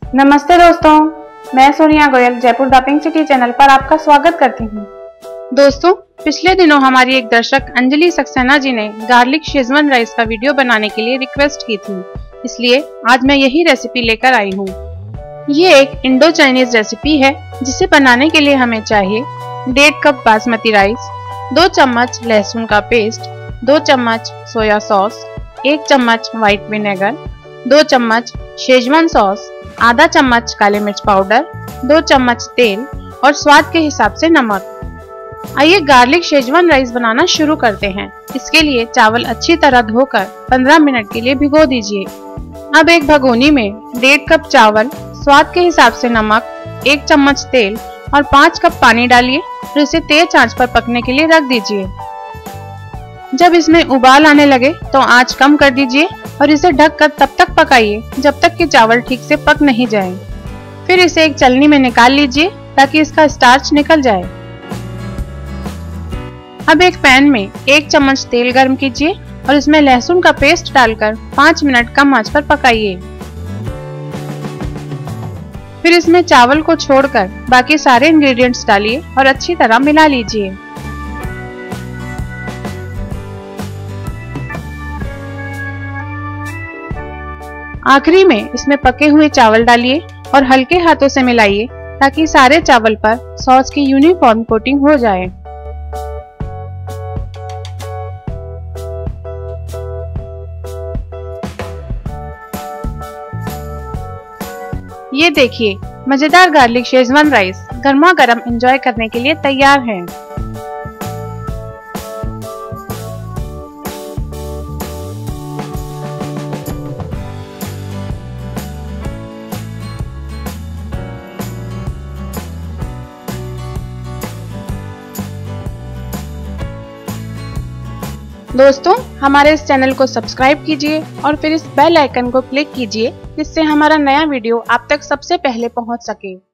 नमस्ते दोस्तों, मैं Sonia Goyal Jaipur the pink city channel पर आपका स्वागत करती हूँ। दोस्तों, पिछले दिनों हमारी एक दर्शक अंजलि सक्सेना जी ने गार्लिक शेजवान राइस का वीडियो बनाने के लिए रिक्वेस्ट की थी, इसलिए आज मैं यही रेसिपी लेकर आई हूँ। ये एक इंडो चाइनीज रेसिपी है जिसे बनाने के लिए हमें चाहिए 1.5 कप बासमती राइस, 2 चम्मच लहसुन का पेस्ट, 2 चम्मच सोया सॉस, 1 चम्मच व्हाइट विनेगर, 2 चम्मच शेजवान सॉस, आधा चम्मच काले मिर्च पाउडर, 2 चम्मच तेल और स्वाद के हिसाब से नमक। आइए गार्लिक शेजवान राइस बनाना शुरू करते हैं। इसके लिए चावल अच्छी तरह धोकर 15 मिनट के लिए भिगो दीजिए। अब एक भगोनी में 1.5 कप चावल, स्वाद के हिसाब से नमक, 1 चम्मच तेल और 5 कप पानी डालिए और इसे तेज आंच पर पकने के लिए रख दीजिए। जब इसमें उबाल आने लगे तो आंच कम कर दीजिए और इसे ढककर तब तक पकाइए जब तक कि चावल ठीक से पक नहीं जाए। फिर इसे एक छलनी में निकाल लीजिए ताकि इसका स्टार्च निकल जाए। अब एक पैन में 1 चम्मच तेल गर्म कीजिए और इसमें लहसुन का पेस्ट डालकर 5 मिनट कम आंच पर पकाइए। फिर इसमें चावल को छोड़कर बाकी सारे इंग्रेडिएंट्स डालिए और अच्छी तरह मिला लीजिए। आखिरी में इसमें पके हुए चावल डालिए और हल्के हाथों से मिलाइए ताकि सारे चावल पर सॉस की यूनिफॉर्म कोटिंग हो जाए। ये देखिए, मजेदार गार्लिक शेजवान राइस गर्मा गर्म एंजॉय करने के लिए तैयार है। दोस्तों, हमारे इस चैनल को सब्सक्राइब कीजिए और फिर इस बेल आइकन को क्लिक कीजिए जिससे हमारा नया वीडियो आप तक सबसे पहले पहुंच सके।